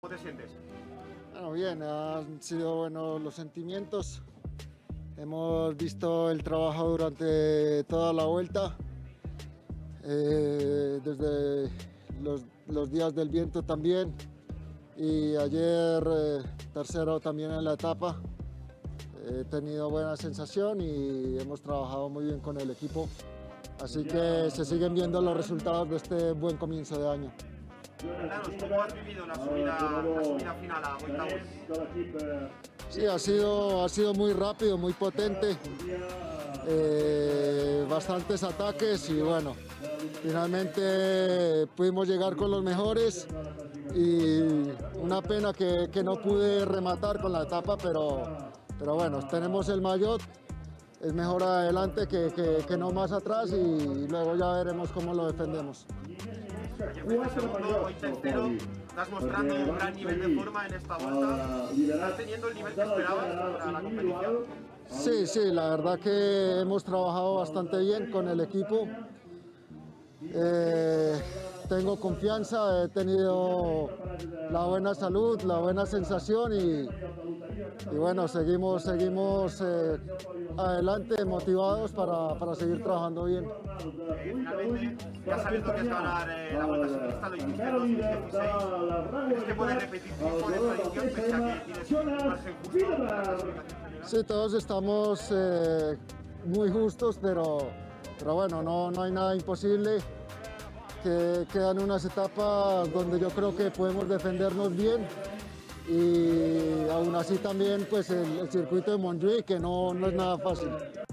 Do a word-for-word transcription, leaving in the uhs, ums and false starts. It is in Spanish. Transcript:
¿Cómo te sientes? Bueno, bien, han sido buenos los sentimientos. Hemos visto el trabajo durante toda la vuelta, eh, desde los, los días del viento también, y ayer eh, tercero también en la etapa. He tenido buena sensación y hemos trabajado muy bien con el equipo, así que se siguen viendo los resultados de este buen comienzo de año. Cuéntanos, ¿cómo has vivido la subida, la subida final a Moitaúes? Sí, ha sido, ha sido muy rápido, muy potente, eh, bastantes ataques y bueno, finalmente pudimos llegar con los mejores y una pena que, que no pude rematar con la etapa, pero, pero bueno, tenemos el maillot, es mejor adelante que, que, que no más atrás y luego ya veremos cómo lo defendemos. Ayer fuiste segundo, hoy tercero, estás mostrando un gran nivel de forma en esta vuelta. ¿Estás teniendo el nivel que esperabas para la competición? Sí, sí, la verdad que hemos trabajado bastante bien con el equipo. Eh, tengo confianza, he tenido la buena salud, la buena sensación y, y bueno, seguimos, seguimos eh, adelante, motivados para, para seguir trabajando bien. Eh, finalmente, ya sabes lo que es ganar eh, la Vuelta Ciclista, lo hiciste en dos mil dieciséis. ¿Crees que puedes repetir triunfo de esta edición pese a que tienes un margen justo en la clasificación general? Sí, todos estamos eh, muy justos, pero, pero bueno, no, no hay nada imposible. Que quedan unas etapas donde yo creo que podemos defendernos bien y aún así también pues el, el circuito de Montjuïc, que no, no es nada fácil.